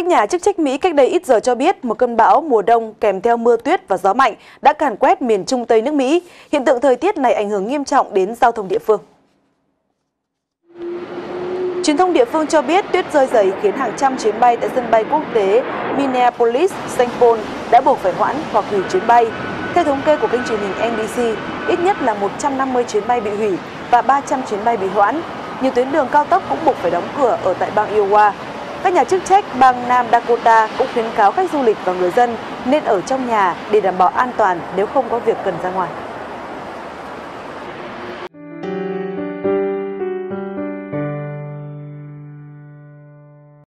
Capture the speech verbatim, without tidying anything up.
Các nhà chức trách Mỹ cách đây ít giờ cho biết một cơn bão mùa đông kèm theo mưa tuyết và gió mạnh đã càn quét miền Trung Tây nước Mỹ. Hiện tượng thời tiết này ảnh hưởng nghiêm trọng đến giao thông địa phương. Truyền thông địa phương cho biết tuyết rơi dày khiến hàng trăm chuyến bay tại sân bay quốc tế Minneapolis-Saint Paul đã buộc phải hoãn hoặc hủy chuyến bay. Theo thống kê của kênh truyền hình en bê xê, ít nhất là một trăm năm mươi chuyến bay bị hủy và ba trăm chuyến bay bị hoãn. Nhiều tuyến đường cao tốc cũng buộc phải đóng cửa ở tại bang Iowa. Các nhà chức trách bang Nam Dakota cũng khuyến cáo khách du lịch và người dân nên ở trong nhà để đảm bảo an toàn nếu không có việc cần ra ngoài.